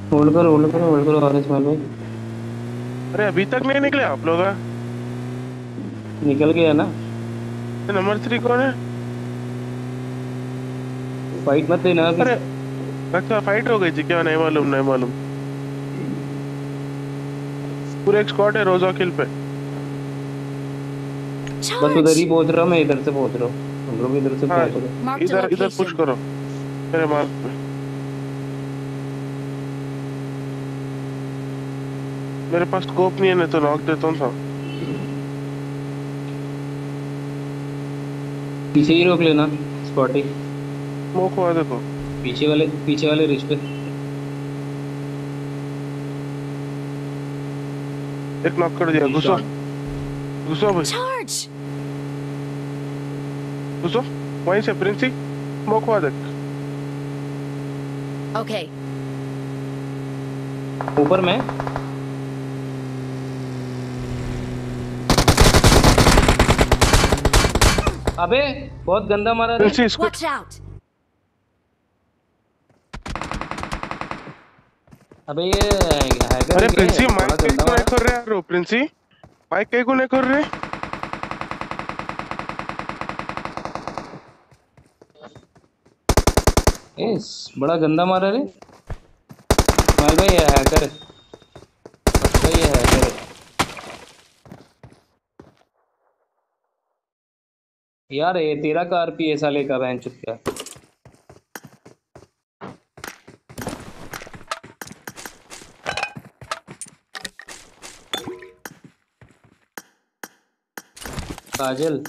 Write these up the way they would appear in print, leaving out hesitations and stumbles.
Hold करो और इस्माइल भाई। अरे अभी तक नहीं निकले आप लोग हैं? निकल गया ना। नंबर 3 कौन है? फाइट मत देना अभी। अरे अच्छा, फाइट हो गई थी क्या? नहीं मालूम, नहीं मालूम। पूरे एक स्क्वाड है रोजा किल पे। बस उधर ही Charge! पहुंच रहा हूँ, मैं इधर से पहुंच रहा हूँ। हम लोग इधर से हाँ, पहुंच रहे हैं। Marked a इधर इधर पुश location. करो मेरे मार्क पे। मेरे पास स्कोप नहीं है, नहीं तो नॉक देता था। पीछे ही रोक लेना। स्पॉटी। स्मोक हुआ देखो। पीछे वाले रिश पे। एक नॉक कर दिया, नीड घुसो। शॉट। घुसो भाई, Charge! घुसो। वहीं से प्रिंसी, स्मोक हुआ देख। Okay. ऊपर में। अबे बहुत गंदा मारा रे। प्रिंसी इसको। Watch out! अबे ये हैकर अरे है क्या प्रिंसी, ये? माइक बड़ा कहीं गंदा को नहीं मारा। कर रहे यार, प्रिंसी। माइक कहीं को नहीं कर रहे। बड़ा गंदा मारा रे। इस्माइल भाई ये हैकर है। पक्का ये हैकर है। यार ये तेरा कार पी है साले का बहन चुत का। काजल।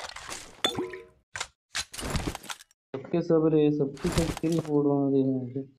सबके सब रे, सबकी सबकी फोड़ दे।